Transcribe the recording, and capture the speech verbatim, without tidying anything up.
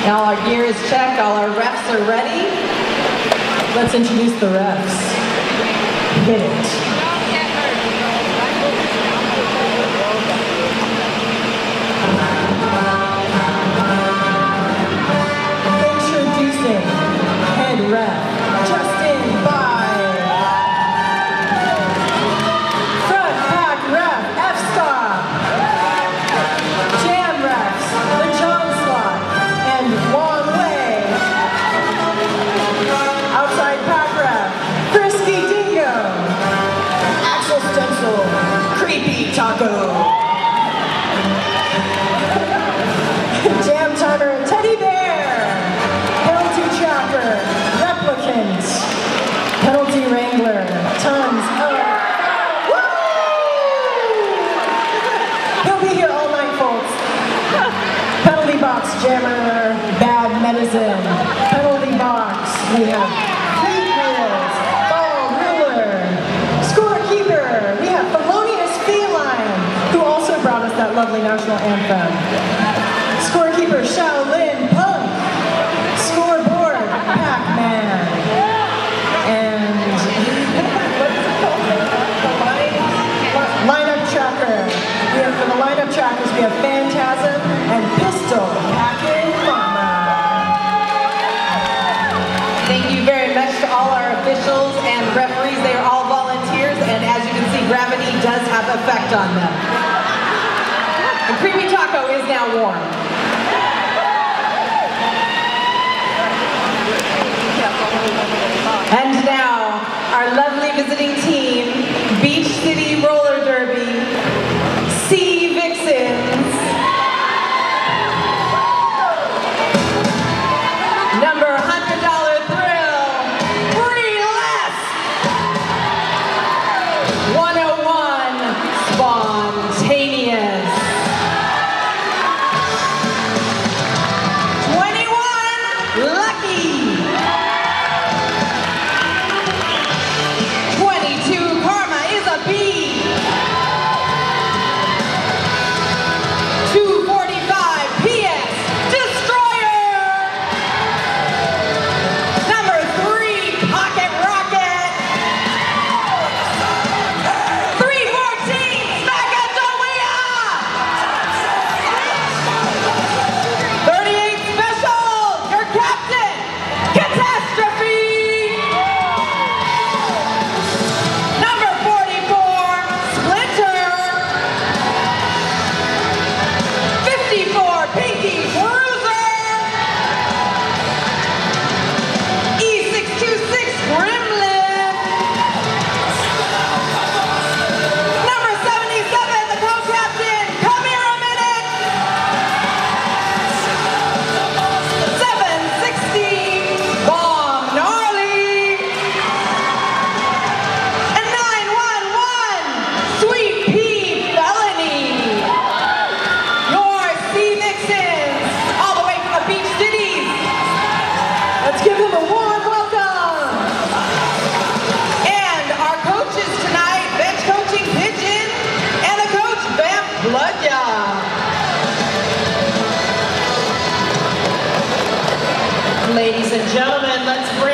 Now our gear is checked, all our refs are ready. Let's introduce the refs. Hit it. Introducing head ref, Justin by front pack ref, F-Stop. Jam refs, the John Slot and Wong Wei. Outside pack ref, Frisky Dingo. Axel Stencil, Creepy Taco. Jam timer, Teddy Bear. Penalty Tracker, Replicant. Penalty Wrangler, tons of. Woo! He'll be here all night, folks. Penalty box jammer, bad medicine. Penalty box, we have fleet wheels, ball ruler. Scorekeeper, we have Feloious Feline, who also brought us that lovely National Anthem. Scorekeeper, Shaolin Pulp. Scoreboard, Pac-Man. And what's it called? The line, lineup tracker. We have for the lineup trackers, we have Phantasm and Pistol Packin' Mama. Thank you very much to all our officials and referees. They are all volunteers, and as you can see, gravity does have effect on them. The Creepy Taco is now warm. And now, our lovely visiting team, Beach City Roller Derby, C Vixens. Number one hundred dollar thrill, free less. one oh one, spontaneous. twenty-one, lucky. Ladies and gentlemen, let's bring